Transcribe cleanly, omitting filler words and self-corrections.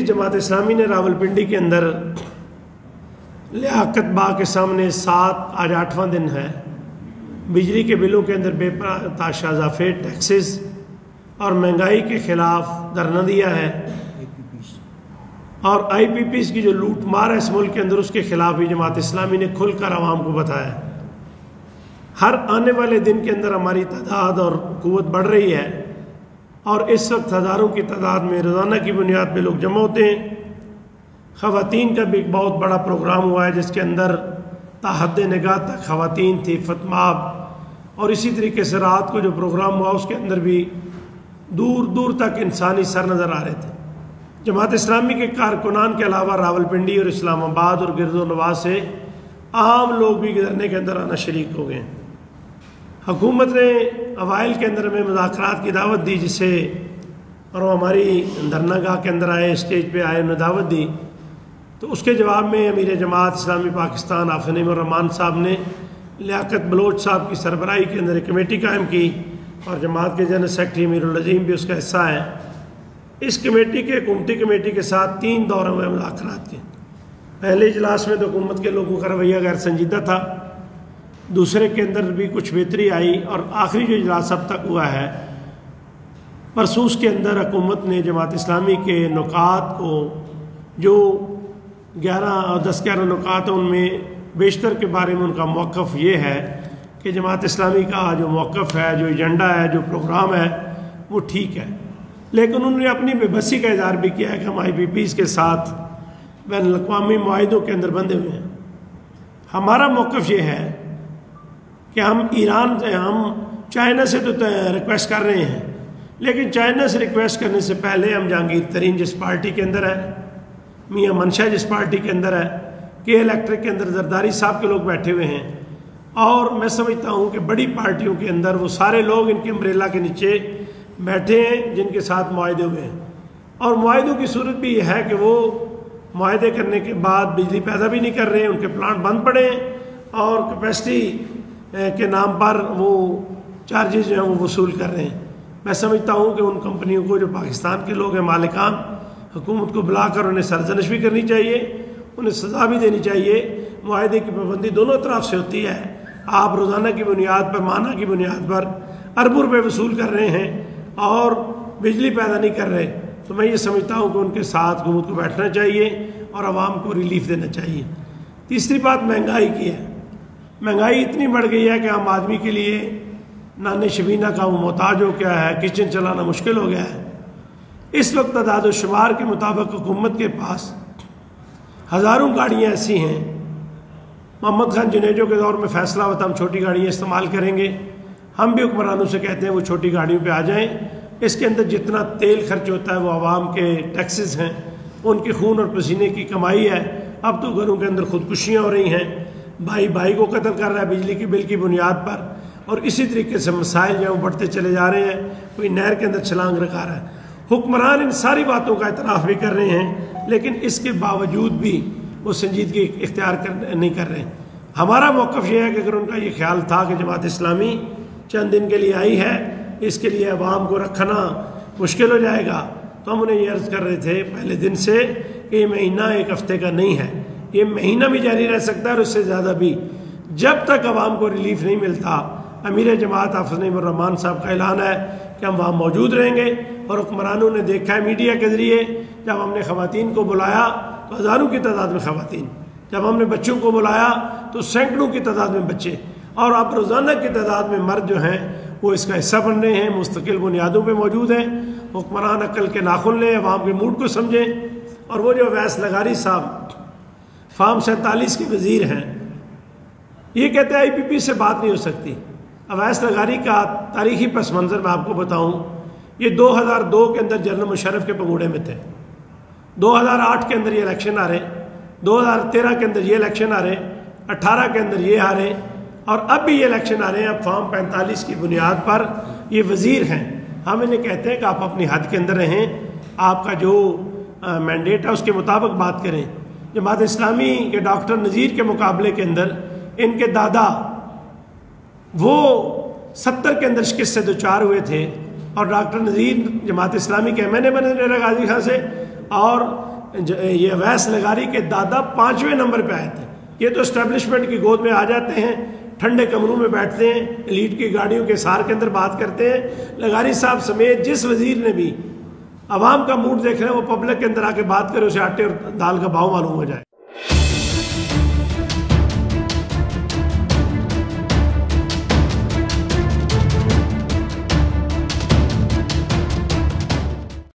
जमात इस्लामी ने रावलपिंडी के अंदर लियाकत बाग के सामने 7 आज 8वां दिन है बिजली के बिलों के अंदर बेतहाशा इजाफे, टैक्सेस और महंगाई के ख़िलाफ़ धरना दिया है और IPPs की जो लूट मार है इस मुल्क के अंदर उसके ख़िलाफ़ भी जमात इस्लामी ने खुलकर आवाम को बताया। हर आने वाले दिन के अंदर हमारी तादाद और क़ुव्वत बढ़ रही है और इस वक्त हज़ारों की तादाद में रोज़ाना की बुनियाद पर लोग जमा होते हैं। ख़वातीन का भी एक बहुत बड़ा प्रोग्राम हुआ है जिसके अंदर ताहद निगाह तक ख़वातीन थी, फतमाब, और इसी तरीके से रात को जो प्रोग्राम हुआ उसके अंदर भी दूर दूर तक इंसानी सर नज़र आ रहे थे। जमात इस्लामी के कारकुनान के अलावा रावलपिंडी और इस्लामाबाद और गिरदोनवाज से आम लोग भी गुजरने के अंदर आना शरीक हो गए। हुकूमत ने अवाइल के अंदर में मुज़ाकरात की दावत दी जिसे और वो हमारी धरनागाह के अंदर आए, स्टेज पे आए, उन्हें दावत दी, तो उसके जवाब में अमीर जमात इस्लामी पाकिस्तान हाफ़िज़ नईमुर्रहमान साहब ने लियाकत बलोच साहब की सरबराही के अंदर एक कमेटी कायम की और जमात के जनरल सेक्रेटरी अमीरुल अज़ीम भी उसका हिस्सा है। इस कमेटी के हुकूमती कमेटी के साथ 3 दौर हुए मुज़ाकरात के। पहले इजलास में तो हुकूमत के लोगों का रवैया गैर संजीदा था, दूसरे के अंदर भी कुछ बेहतरी आई और आखिरी जो इजलास अब तक हुआ है परसूस के अंदर हुकूमत ने जमात इस्लामी के नुकात को जो 10-11 नुकात हैं उनमें बेशतर के बारे में उनका मौक़िफ़ ये है कि जमात इस्लामी का जो मौक़िफ़ है, जो एजेंडा है, जो प्रोग्राम है वो ठीक है, लेकिन उन्होंने अपनी बेबसी का इज़हार भी किया है कि हम IPPs के साथ बैनुल-अक़वामी मुआहिदों के अंदर बंधे हुए हैं। हमारा मौक़िफ़ ये है कि हम ईरान से, हम चाइना से तो रिक्वेस्ट कर रहे हैं, लेकिन चाइना से रिक्वेस्ट करने से पहले हम जहांगीर तरीन जिस पार्टी के अंदर है, मियाँ मनशा जिस पार्टी के अंदर है, के इलेक्ट्रिक के अंदर जरदारी साहब के लोग बैठे हुए हैं और मैं समझता हूँ कि बड़ी पार्टियों के अंदर वो सारे लोग इनके अम्ब्रेला के नीचे बैठे हैं जिनके साथ मुआहदे हुए हैं और मुआहदों की सूरत भी यह है कि वो मुआहदे करने के बाद बिजली पैदा भी नहीं कर रहे हैं, उनके प्लांट बंद पड़े हैं और कैपेसिटी के नाम पर वो चार्जेस जो हैं वो वसूल कर रहे हैं। मैं समझता हूँ कि उन कंपनियों को जो पाकिस्तान के लोग हैं मालिकान, हुकूमत को बुलाकर उन्हें सरजनिश भी करनी चाहिए, उन्हें सज़ा भी देनी चाहिए। मुआहदे की पाबंदी दोनों तरफ से होती है। आप रोज़ाना की बुनियाद पर, माना की बुनियाद पर अरबों रुपये वसूल कर रहे हैं और बिजली पैदा नहीं कर रहे, तो मैं ये समझता हूँ कि उनके साथ हुकूमत को बैठना चाहिए और आवाम को रिलीफ देना चाहिए। तीसरी बात महंगाई की है। महंगाई इतनी बढ़ गई है कि आम आदमी के लिए नाने शबीना का वो मोहताज हो गया है, किचन चलाना मुश्किल हो गया है। इस वक्त तादाद शुमार के मुताबिक हुकूमत के पास हज़ारों गाड़ियाँ ऐसी हैं। मोहम्मद खान जुनेजो के दौर में फ़ैसला हुआ था हम छोटी गाड़ियाँ इस्तेमाल करेंगे। हम भी हुक्मरानों से कहते हैं वो छोटी गाड़ियों पे आ जाएं। इसके अंदर जितना तेल खर्च होता है वो आवाम के टैक्सेस हैं, उनके खून और पसीने की कमाई है। अब तो घरों के अंदर खुदकुशियाँ हो रही हैं, भाई भाई को कत्ल कर रहा है बिजली के बिल की बुनियाद पर, और इसी तरीके से मसाइल जो हैं बढ़ते चले जा रहे हैं। कोई नहर के अंदर छलांग लगा रहा है। हुक्मरान इन सारी बातों का इतराफ़ भी कर रहे हैं, लेकिन इसके बावजूद भी वो संजीदगी इख्तियार नहीं कर रहे हैं। हमारा मौक़िफ़ ये है कि अगर उनका ये ख्याल था कि जमात इस्लामी चंद दिन के लिए आई है, इसके लिए अवाम को रखना मुश्किल हो जाएगा, तो हम उन्हें ये अर्ज़ कर रहे थे पहले दिन से कि ये महीना 1 हफ़्ते का नहीं है, ये महीना भी जारी रह सकता है और उससे ज़्यादा भी, जब तक अवाम को रिलीफ नहीं मिलता। अमीर जमात हाफ़िज़ नईमुर्रहमान साहब का ऐलान है कि हम वहाँ मौजूद रहेंगे और हुक्मरानों ने देखा है मीडिया के ज़रिए, जब हमने ख़वातीन को बुलाया तो हज़ारों की तादाद में ख़वातीन, जब हमने बच्चों को बुलाया तो सैकड़ों की तादाद में बच्चे, और अब रोज़ाना की तादाद में मर्द जो हैं वो इसका हिस्सा बन रहे हैं, मुस्तकिल बुनियादों पे मौजूद हैं। हुक्मरान अक्ल के नाखुन लें, अवाम के मूड को समझें। और वो जो अवैस लगारी साहब फार्म 47 के वज़ीर हैं, ये कहते हैं IPP से बात नहीं हो सकती। अवैस लगारी का तारीख़ी पस मंज़र मैं आपको बताऊँ, ये 2002 के अंदर जनरल मुशर्रफ के पंगूड़े में थे, 2008 के अंदर ये इलेक्शन आ रहे, 2013 के अंदर ये इलेक्शन आ रहे, 18 के अंदर ये आ रहे, और अब भी ये इलेक्शन आ रहे हैं। अब फॉर्म 45 की बुनियाद पर ये वज़ीर हैं। हम इन्हें कहते हैं कि आप अपनी हद के अंदर रहें, आपका जो मैंडेट है उसके मुताबिक बात करें। जमात इस्लामी के डॉक्टर नज़ीर के मुकाबले के अंदर इनके दादा वो 70 के अंदर शिकस्त से दोचार हुए थे, और डॉक्टर नज़ीर जमात इस्लामी के MNA बने डेरा गाजी खां से, और یہ اویس لغاری کے دادا 5ویں نمبر پہ آئے تھے. یہ تو اسٹیبلشمنٹ کی گود میں آ جاتے ہیں, ٹھنڈے کمروں میں بیٹھتے ہیں, ایلیٹ کی گاڑیوں کے سار کے اندر بات کرتے ہیں. لغاری صاحب سمیت جس وزیر نے بھی عوام کا موڈ دیکھ رہے ہیں وہ پبلک کے اندر آ کے بات کرے, اسے آٹے اور دال کا بھاؤ معلوم ہو جائے.